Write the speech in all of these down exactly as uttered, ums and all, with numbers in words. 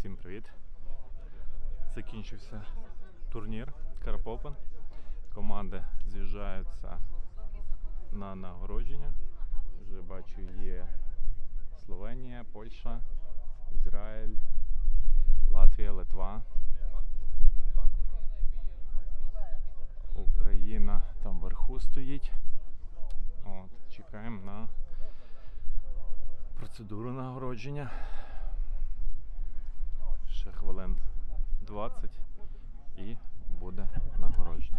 Всім привіт! Закінчився турнір Carp Open. Команди з'їжджаються на нагородження. Вже бачу, є Словенія, Польща, Ізраїль, Латвія, Литва. Україна там вверху стоїть. От, чекаємо на процедуру нагородження. Ще хвилин двадцять і буде нагородження.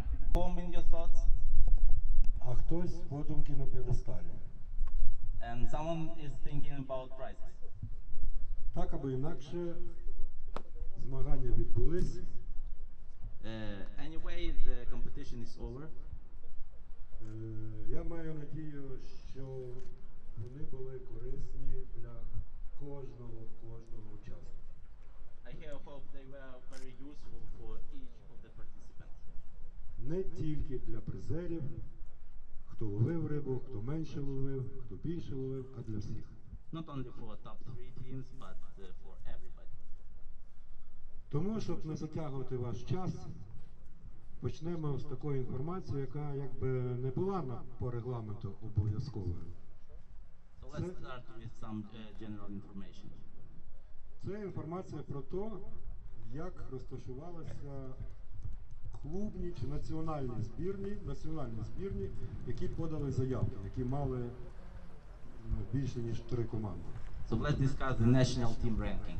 А хтось подумки на п'єдесталі. And someone is thinking about prizes. Так або інакше, змагання відбулись. Uh, anyway, the competition is over. Е, Я маю надію, що вони були корисні для кожного, кожного учасника. I have hope they were very useful for each of the participants. Не тільки для призерів, хто ловив рибу, хто менше ловив, хто більше ловив, а для всіх. Not only for top three teams, but uh, for everybody. Тому, щоб не затягувати ваш час, почнемо з такої інформації, яка якби не була на, по регламенту обов'язковою. So let's start with some uh, general information. Це інформація про те, як розташувалися клубні чи національні збірні, національні збірні, які подали заявки, які мали ну, більше ніж три команди. So let's discuss the national team ranking.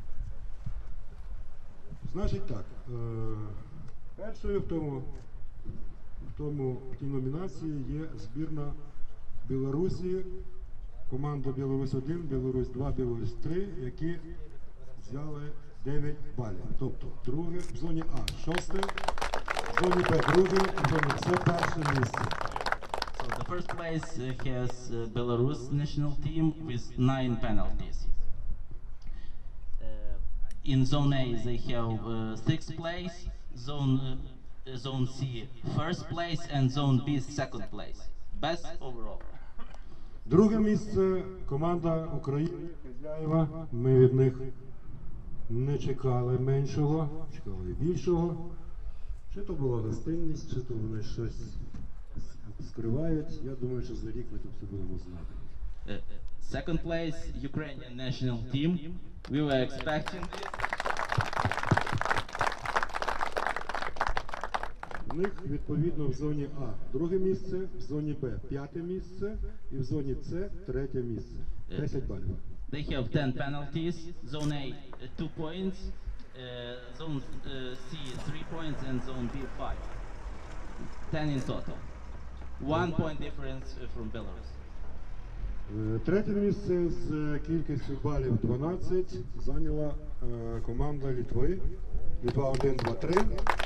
Значить так, е, першою в тому, в тому в тій номінації є збірна Білорусі, команда Білорусь один, Білорусь два, Білорусь три, які взяли дев'ять балів. Тобто друге, в зоні А шосте, в зоні Б друге, в зоні С перше місце. So the first place uh, has uh, Belarus national team with nine penalties. Uh, in zone A they have uh, sixth place, zone uh, zone C first place, and zone B second place. Best overall. Друге місце команда України, хазяїва. Ми від них не чекали меншого, чекали більшого. Чи то була гостинність, чи то вони щось скривають. Я думаю, що за рік ми тут все будемо знати. Uh, second place, Ukrainian national team. We were expecting this. В них відповідно в зоні А друге місце, в зоні Б п'яте місце і в зоні С третє місце. десять балів. They have ten penalties. Zone A uh, two points, uh, zone uh, C three points, and zone B five. Ten in total. One point difference uh, from Belarus. Е, Третє місце з кількістю балів дванадцять зайняла е, команда Литви. Литва один, два, три.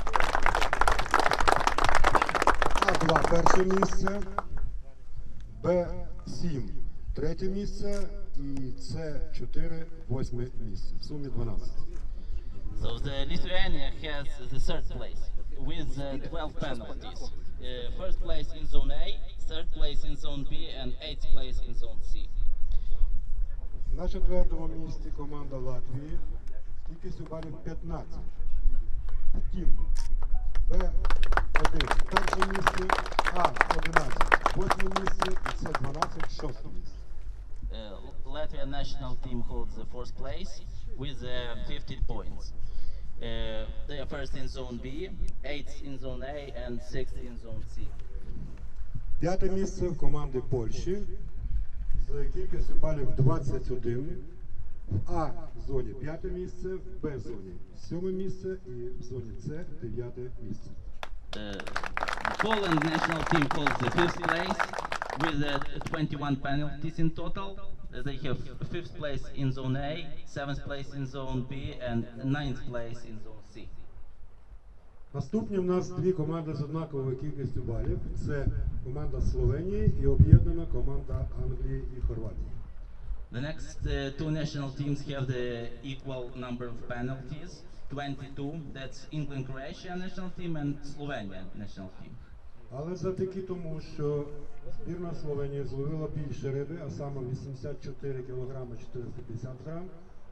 А два перше місце, Б сім третє місце і С чотири восьме місце. В сумі дванадцять. So the Lithuania has the third place with uh, twelve penalties. Uh, first place in zone A, third place in zone B, and eighth place in zone C. На четвертому місці команда Латвії з кількістю балів п'ятнадцять. Втім, Б один перше місце, А одинадцять восьме місце і С дванадцять шосте місце. Uh, Latvia national team holds the fourth place with uh, fifteen points. Uh, they are first in zone B, eighth in zone A, and sixth in zone C. П'яте місце в команди Польщі з кількістю балів двадцять один. В А зоні п'яте місце, в Б зоні сьоме місце і в зоні С дев'яте місце. Uh, Poland national team holds the fifth place with uh, twenty-one penalties in total. Uh, they have fifth place in zone A, seventh place in zone B, and ninth place in zone C. Наступні в нас дві команди з однаковою кількістю балів. Це команда Словенії і об'єднана команда Англії і Хорватії. The next uh, two national teams have the equal number of penalties, twenty-two. That's England Croatia national team and Slovenia national team. Але завдяки тому, що збірна Словенії зловила більше риби, а саме вісімдесят чотири кілограми чотириста п'ятдесят грам,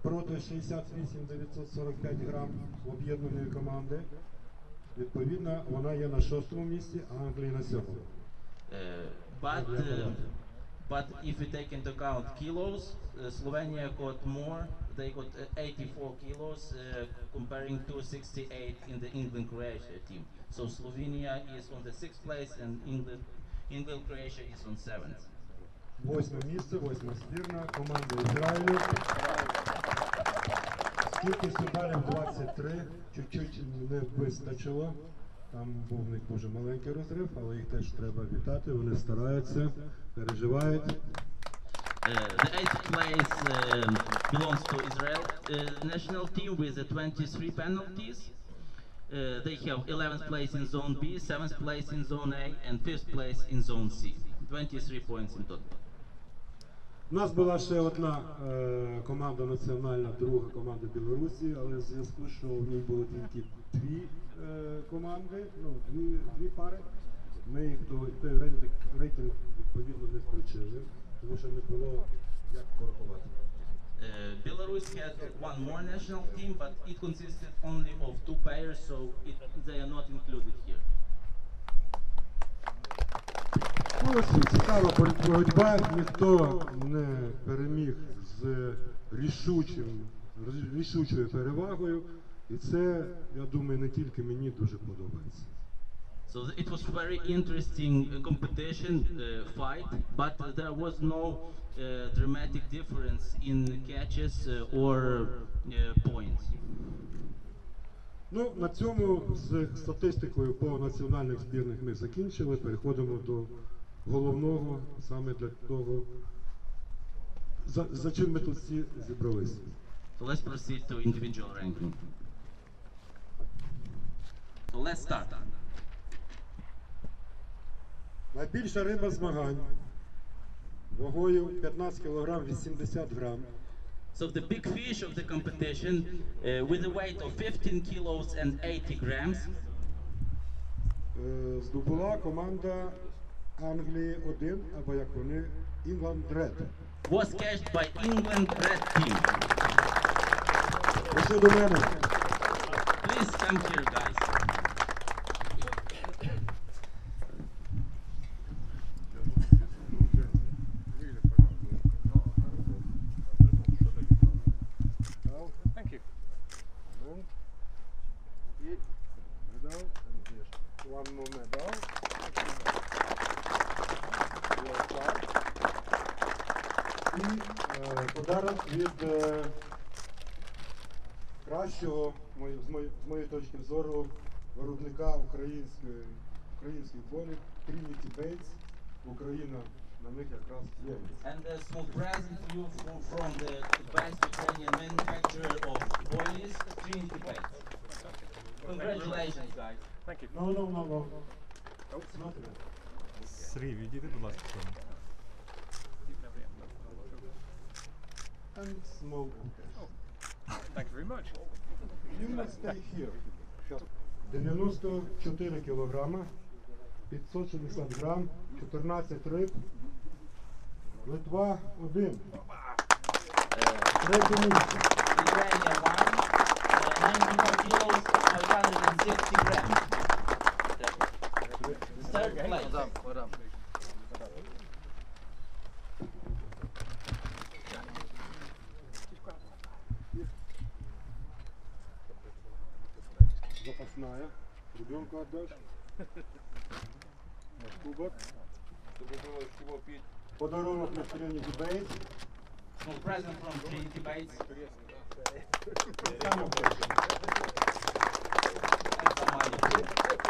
проти шістдесят вісім дев'ятсот сорок п'ять грам об'єднаної команди. Відповідно, вона є на шостому місці, а Англія на сьомому. Uh, but uh, but if we take into account kilos, uh, Slovenia got more. They got uh, eighty-four kilos, uh, comparing to sixty-eight in the England-Croatia team. So Slovenia is on the sixth place, and England, England-Croatia is on seventh. Восьме місце, восьма збірна, команда Ізраїлю. З кількістю балів двадцять три, чуть-чуть не вистачило. Там був в них дуже маленький розрив, але їх теж треба вітати, вони стараються, переживають. Uh, the eighth place um, belongs to Israel uh, national team with the twenty-three penalties. Uh, they have eleventh place in zone B, seventh place in zone A, and fifth place in zone C. twenty-three points in total. У нас була ще одна е, команда національна, друга команда Білорусі, але в зв'язку, що в ній було тільки дві е, команди, ну, дві, дві пари, ми їх до той рейтинг, рейтинг відповідно не включили, тому що не було як порахувати. Uh, Belarus had one more national team, but it consisted only of two pairs, so it, they are not included here. Молодці, цікава боротьба, ніхто не переміг з рішучим, рішучою перевагою, і це, я думаю, не тільки мені дуже подобається. So th- it was very interesting uh, competition uh, fight, but uh, there was no uh, dramatic difference in catches uh, or uh, points. Ну, на цьому з статистикою по національних збірних ми закінчили, переходимо до головного, саме для того, за, за чим ми тут всі зібралися. So let's proceed to individual ranking. So let's start. Найбільша риба змагань вагою п'ятнадцять кілограм вісімдесят грам. So the big fish of the competition uh, with a weight of fifteen kilos and eighty grams Е, здобула команда Англії один, або як вони, England Red. was catched by England Red Team. Ось до мене. Please come here, guys. Thank you. Medal, one more medal. І е, подарок від е, кращого, мої- з моєї, з моєї точки зору, виробника української, українських болів Trinity Baits. Україна на них якраз є. And a small present to you from, from the best Ukrainian manufacturer of boilies, Trinity Baits. Congratulations, guys. Thank you. No, no, no, no. It's not bad. Сергій, відійди, будь ласка, в сторону. And small. Thank you very much. You must stay here. дев'яносто чотири кілограма, п'ятсот шістдесят грам, чотирнадцять риб. Литва один. Третє місце. Lithuania one, uh, ninety-four kilos, five hundred sixty grams. Third place. Запасная. Ребенку отдашь. Наш кубок. Подарунок на Trinity Baits. Small present from Trinity Baits. Саме перше. And some money.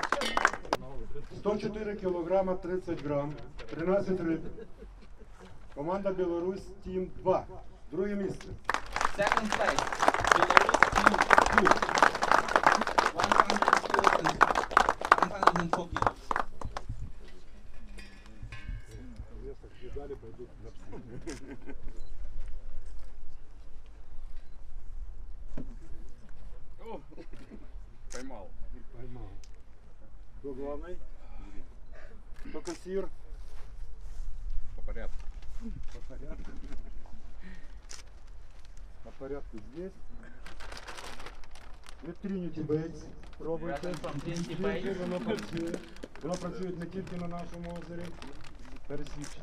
сто чотири кілограма тридцять грам, тринадцять риб. Команда Білорусь Тім два. Друге місце. Second place, Belarus Team two. one hundred kilos and one hundred four kilos. Медалі пойдуть на всі. О, поймал. Поймав. Хто главний? Хто касір? По порядку. По порядку. по порядку здесь. Від Trinity Baits. Пробуйте. From Trinity Тільки Baits. воно працює. Воно працює не тільки на нашому озері. Пересвідчиться.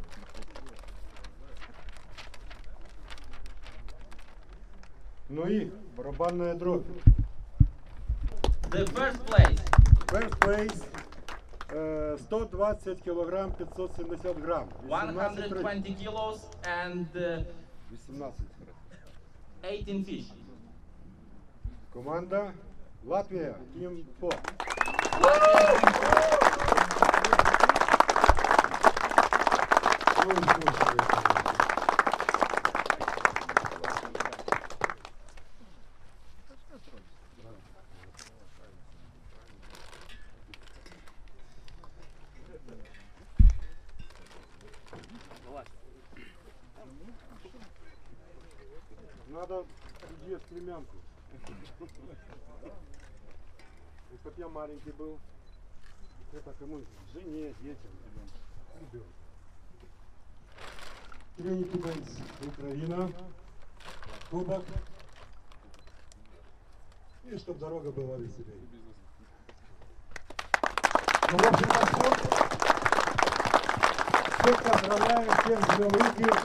Ну і барабанне ядро. The first place, First place. е, сто двадцять кілограм, п'ятсот сімдесят грам. one hundred twenty kilos and uh, вісімнадцять. eighteen fish. Команда Латвія, Тім По. Надо иди стремянку. И как я маленький был, это кому? Жене, детям. Ребенку. Trinity Baits, Украина. Кубок. И чтоб дорога была веселее. Ну, в общем, все. Всех поздравляю, всем жмем руки.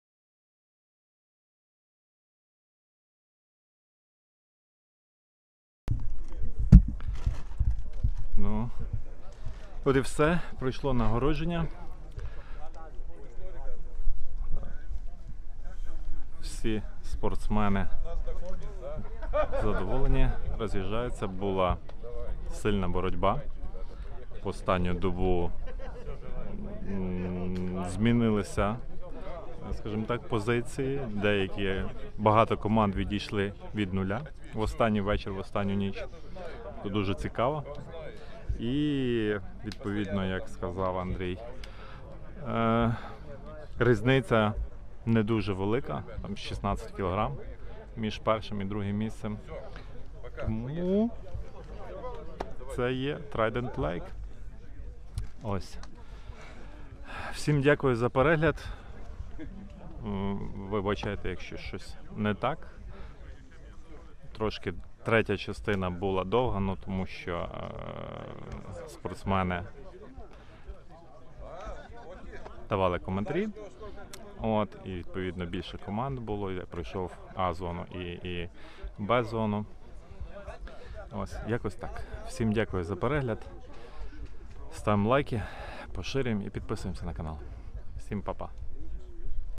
Ну, от і все. Пройшло нагородження. Всі спортсмени задоволені, роз'їжджаються. Була сильна боротьба. В останню добу м, змінилися, скажімо так, позиції. Деякі, багато команд відійшли від нуля в останній вечір, в останню ніч. Це дуже цікаво. І, відповідно, як сказав Андрій, е, різниця не дуже велика, там шістнадцять кілограм між першим і другим місцем. Тому це є Trident Lake. Ось. Всім дякую за перегляд. М, Вибачайте, якщо щось не так. Трошки третя частина була довга, ну тому що е, спортсмени давали коментарі. От, і відповідно більше команд було. Я пройшов А-зону і, і Б-зону. Ось, якось так. Всім дякую за перегляд. Ставимо лайки, поширюємо і підписуємося на канал. Всім па-па.